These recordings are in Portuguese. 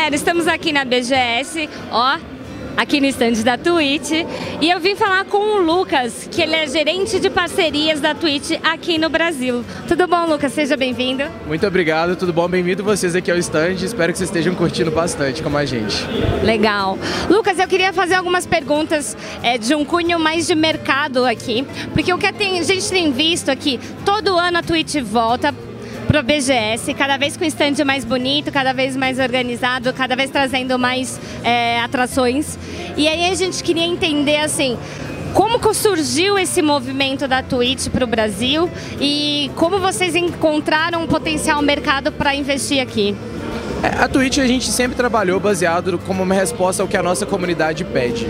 galera, estamos aqui na BGS, ó, aqui no stand da Twitch, e eu vim falar com o Lucas, que ele é gerente de parcerias da Twitch aqui no Brasil. Tudo bom, Lucas? Seja bem-vindo. Muito obrigado, tudo bom? Bem-vindo vocês aqui ao stand, espero que vocês estejam curtindo bastante como a gente. Legal. Lucas, eu queria fazer algumas perguntas de um cunho mais de mercado aqui, porque o que a gente tem visto aqui, todo ano a Twitch volta para o BGS, cada vez com o stand mais bonito, cada vez mais organizado, cada vez trazendo mais atrações. E aí a gente queria entender, assim, como que surgiu esse movimento da Twitch para o Brasil e como vocês encontraram um potencial mercado para investir aqui? A Twitch a gente sempre trabalhou baseado como uma resposta ao que a nossa comunidade pede.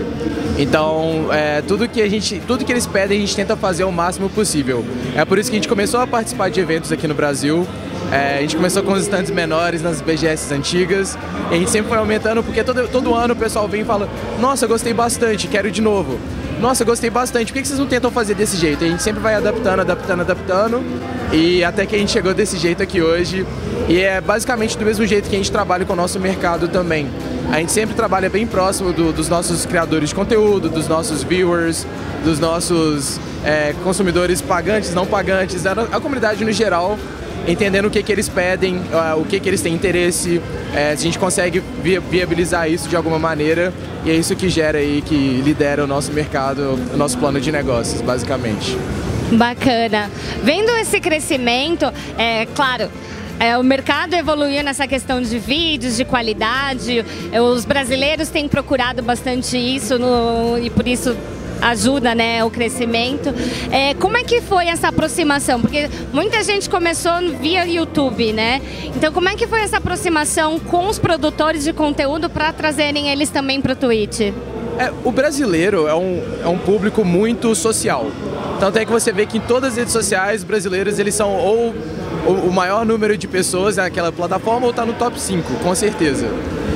Então, tudo que eles pedem a gente tenta fazer o máximo possível. É por isso que a gente começou a participar de eventos aqui no Brasil. A gente começou com os stands menores nas BGS antigas. E a gente sempre foi aumentando porque todo ano o pessoal vem e fala: nossa, gostei bastante, quero de novo. Nossa, gostei bastante, por que vocês não tentam fazer desse jeito? E a gente sempre vai adaptando, e até que a gente chegou desse jeito aqui hoje. E é basicamente do mesmo jeito que a gente trabalha com o nosso mercado também. A gente sempre trabalha bem próximo dos nossos criadores de conteúdo, dos nossos viewers, dos nossos consumidores pagantes, não pagantes, a comunidade no geral, entendendo o que eles pedem, o que eles têm interesse, se a gente consegue viabilizar isso de alguma maneira, e é isso que gera aí, que lidera o nosso mercado, o nosso plano de negócios, basicamente. Bacana. Vendo esse crescimento, claro, o mercado evoluiu nessa questão de vídeos, de qualidade, os brasileiros têm procurado bastante isso e por isso ajuda, né, o crescimento. Como é que foi essa aproximação? Porque muita gente começou via YouTube, né? Então como é que foi essa aproximação com os produtores de conteúdo para trazerem eles também para o Twitch? O brasileiro é um público muito social. Tanto é que você vê que em todas as redes sociais brasileiras eles são ou o maior número de pessoas naquela plataforma ou está no top 5, com certeza.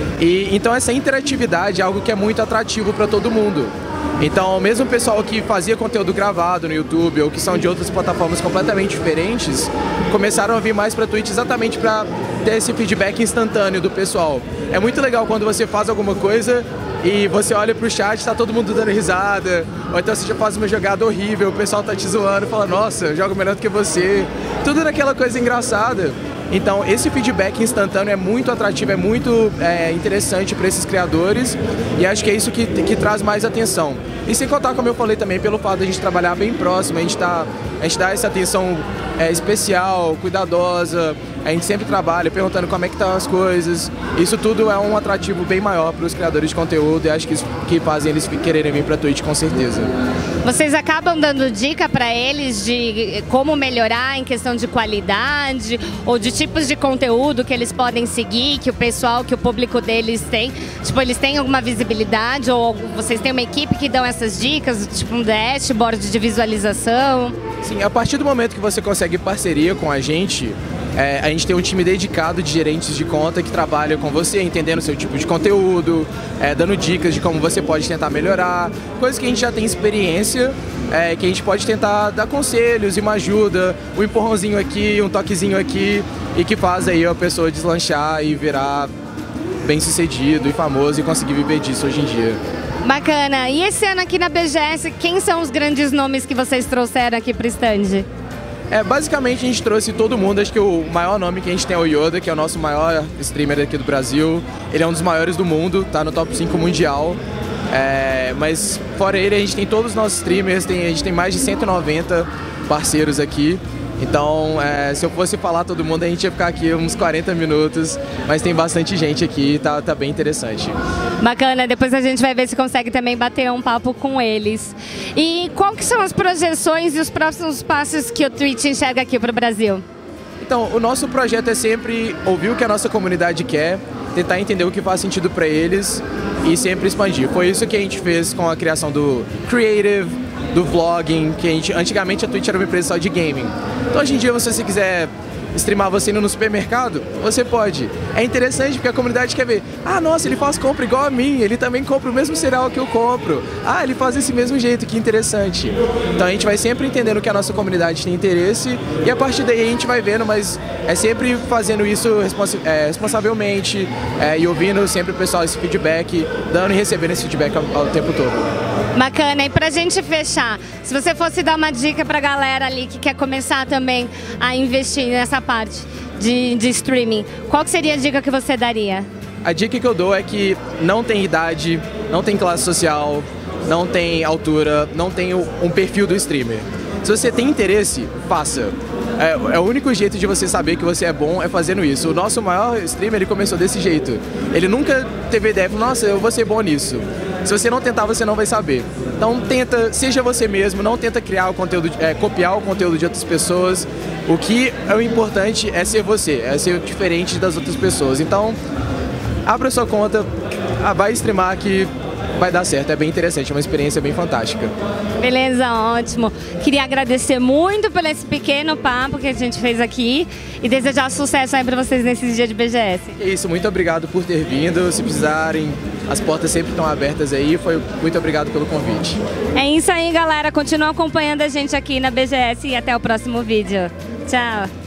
E então essa interatividade é algo que é muito atrativo para todo mundo. Então, mesmo o pessoal que fazia conteúdo gravado no YouTube ou que são de outras plataformas completamente diferentes, começaram a vir mais para a Twitch exatamente para ter esse feedback instantâneo do pessoal. É muito legal quando você faz alguma coisa e você olha pro chat, tá todo mundo dando risada, ou então você já faz uma jogada horrível, o pessoal tá te zoando, fala: nossa, eu jogo melhor do que você. Tudo naquela coisa engraçada. Então esse feedback instantâneo é muito atrativo, é muito interessante para esses criadores, e acho que é isso que traz mais atenção. E sem contar, como eu falei também, pelo fato de a gente trabalhar bem próximo, a gente dá essa atenção especial, cuidadosa, a gente sempre trabalha perguntando como é que estão as coisas. Isso tudo é um atrativo bem maior para os criadores de conteúdo, e acho que isso que fazem eles quererem vir para a Twitch, com certeza. Vocês acabam dando dica para eles de como melhorar em questão de qualidade ou de tipos de conteúdo que eles podem seguir, que o público deles tem? Tipo, eles têm alguma visibilidade ou vocês têm uma equipe que dão essas dicas, tipo um dashboard de visualização? Sim, a partir do momento que você consegue parceria com a gente tem um time dedicado de gerentes de conta que trabalha com você, entendendo o seu tipo de conteúdo, dando dicas de como você pode tentar melhorar, coisas que a gente já tem experiência, que a gente pode tentar dar conselhos e uma ajuda, um empurrãozinho aqui, um toquezinho aqui, e que faz aí a pessoa deslanchar e virar bem sucedido e famoso e conseguir viver disso hoje em dia. Bacana. E esse ano aqui na BGS, quem são os grandes nomes que vocês trouxeram aqui para o stand? Basicamente a gente trouxe todo mundo. Acho que o maior nome que a gente tem é o Yoda, que é o nosso maior streamer aqui do Brasil. Ele é um dos maiores do mundo, tá no top 5 mundial. Mas fora ele, a gente tem todos os nossos streamers, a gente tem mais de 190 parceiros aqui. Então, se eu fosse falar todo mundo, a gente ia ficar aqui uns 40 minutos, mas tem bastante gente aqui, tá bem interessante. Bacana, depois a gente vai ver se consegue também bater um papo com eles. E qual que são as projeções e os próximos passos que o Twitch enxerga aqui para o Brasil? Então, o nosso projeto é sempre ouvir o que a nossa comunidade quer, tentar entender o que faz sentido para eles e sempre expandir. Foi isso que a gente fez com a criação do Creative, do vlogging, que antigamente a Twitch era uma empresa só de gaming. Então hoje em dia, se você quiser streamar você indo no supermercado? Você pode. É interessante porque a comunidade quer ver. Ah, nossa, ele faz compra igual a mim, ele também compra o mesmo cereal que eu compro. Ah, ele faz desse mesmo jeito, que interessante. Então a gente vai sempre entendendo que a nossa comunidade tem interesse e a partir daí a gente vai vendo, mas é sempre fazendo isso responsavelmente e ouvindo sempre o pessoal esse feedback, dando e recebendo esse feedback ao tempo todo. Bacana, e pra gente fechar, se você fosse dar uma dica pra galera ali que quer começar também a investir nessa parte de streaming, qual que seria a dica que você daria? A dica que eu dou é que não tem idade, não tem classe social, não tem altura, não tem um perfil do streamer. Se você tem interesse, faça. É o único jeito de você saber que você é bom é fazendo isso. O nosso maior streamer, ele começou desse jeito. Ele nunca teve ideia, falou, nossa, eu vou ser bom nisso. Se você não tentar, você não vai saber. Então tenta, seja você mesmo, não tenta criar o conteúdo, copiar o conteúdo de outras pessoas. O que é o importante é ser você, é ser diferente das outras pessoas. Então, abra sua conta, vai streamar que vai dar certo, é bem interessante, é uma experiência bem fantástica. Beleza, ótimo. Queria agradecer muito por esse pequeno papo que a gente fez aqui e desejar sucesso aí para vocês nesse dia de BGS. É isso, muito obrigado por ter vindo, se precisarem, as portas sempre estão abertas aí, muito obrigado pelo convite. É isso aí, galera, continua acompanhando a gente aqui na BGS e até o próximo vídeo. Tchau!